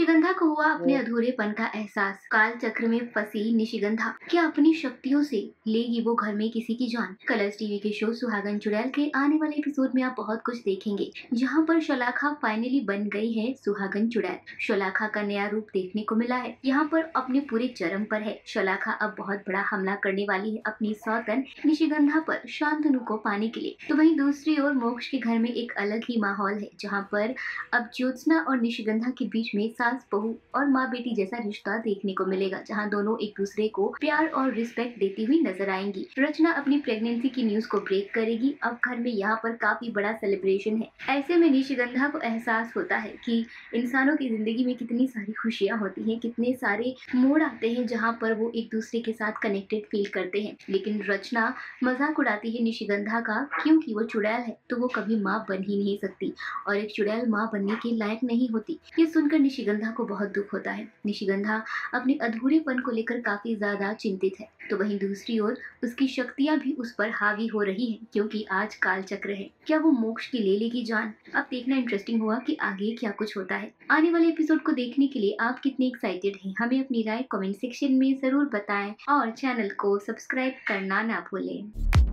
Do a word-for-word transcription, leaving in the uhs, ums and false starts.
निशिगंधा को हुआ अपने अधूरेपन का एहसास। काल चक्र में फंसी निशिगंधा क्या अपनी शक्तियों से लेगी वो घर में किसी की जान। कलर्स टीवी के शो सुहागन चुड़ैल के आने वाले एपिसोड में आप बहुत कुछ देखेंगे, जहां पर शलाखा फाइनली बन गई है सुहागन चुड़ैल। शलाखा का नया रूप देखने को मिला है, यहाँ पर अपने पूरे चरम पर है। शलाखा अब बहुत बड़ा हमला करने वाली है अपनी सौतन निशिगंधा पर शांतनु को पाने के लिए। तो वहीं दूसरी ओर मोक्ष के घर में एक अलग ही माहौल है, जहाँ पर अब ज्योत्सना और निशिगंधा के बीच में सास बहू और माँ बेटी जैसा रिश्ता देखने को मिलेगा, जहां दोनों एक दूसरे को प्यार और रिस्पेक्ट देती हुई नजर आएंगी। रचना अपनी प्रेगनेंसी की न्यूज को ब्रेक करेगी। अब घर में यहाँ पर काफी बड़ा सेलिब्रेशन है। ऐसे में निशिगंधा को एहसास होता है कि इंसानों की जिंदगी में कितनी सारी खुशियां होती हैं, कितने सारे मोड़ आते हैं जहाँ पर वो एक दूसरे के साथ कनेक्टेड फील करते हैं। लेकिन रचना मजाक उड़ाती है निशिगंधा का, क्योंकि वो चुड़ैल है तो वो कभी माँ बन ही नहीं सकती और एक चुड़ैल माँ बनने के लायक नहीं होती। ये सुनकर निशिगंधा को बहुत दुख होता है। निशिगंधा अपने अधूरेपन को लेकर काफी ज्यादा चिंतित है। तो वहीं दूसरी ओर उसकी शक्तियां भी उस पर हावी हो रही हैं, क्योंकि आज काल चक्र है। क्या वो मोक्ष की ले लेगी जान? अब देखना इंटरेस्टिंग हुआ कि आगे क्या कुछ होता है। आने वाले एपिसोड को देखने के लिए आप कितने एक्साइटेड हैं, हमें अपनी राय कमेंट सेक्शन में जरूर बताएं और चैनल को सब्सक्राइब करना ना भूलें।